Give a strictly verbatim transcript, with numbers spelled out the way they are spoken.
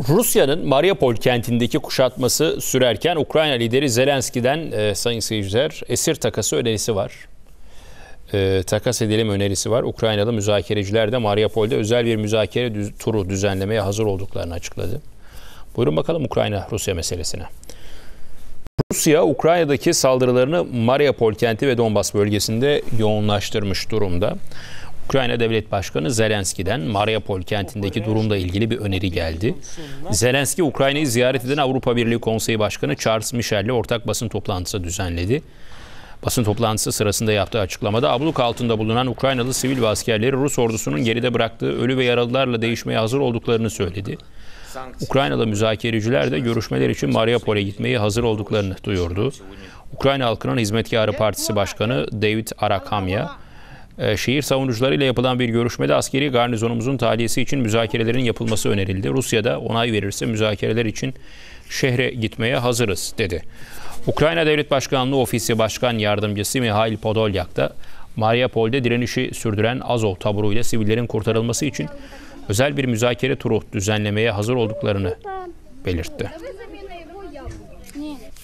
Rusya'nın Mariupol kentindeki kuşatması sürerken Ukrayna lideri Zelenski'den e, sayın seyirciler esir takası önerisi var. E, takas edelim önerisi var. Ukraynalı müzakereciler de Mariupol'de özel bir müzakere düz, turu düzenlemeye hazır olduklarını açıkladı. Buyurun bakalım Ukrayna-Rusya meselesine. Rusya, Ukrayna'daki saldırılarını Mariupol kenti ve Donbas bölgesinde yoğunlaştırmış durumda. Ukrayna Devlet Başkanı Zelenski'den Mariupol kentindeki durumla ilgili bir öneri geldi. Zelenski, Ukrayna'yı ziyaret eden Avrupa Birliği Konseyi Başkanı Charles Michel'le ortak basın toplantısı düzenledi. Basın toplantısı sırasında yaptığı açıklamada abluk altında bulunan Ukraynalı sivil ve askerleri Rus ordusunun geride bıraktığı ölü ve yaralılarla değişmeye hazır olduklarını söyledi. Ukraynalı müzakereciler de görüşmeler için Mariupol'e gitmeye hazır olduklarını duyurdu. Ukrayna Halkının Hizmetkarı Partisi Başkanı David Arakamya, şehir savunucularıyla yapılan bir görüşmede askeri garnizonumuzun tahliyesi için müzakerelerin yapılması önerildi. Rusya da onay verirse müzakereler için şehre gitmeye hazırız dedi. Ukrayna Devlet Başkanlığı Ofisi Başkan Yardımcısı Mihail Podolyak da Mariupol'de direnişi sürdüren Azov taburuyla sivillerin kurtarılması için özel bir müzakere turu düzenlemeye hazır olduklarını belirtti.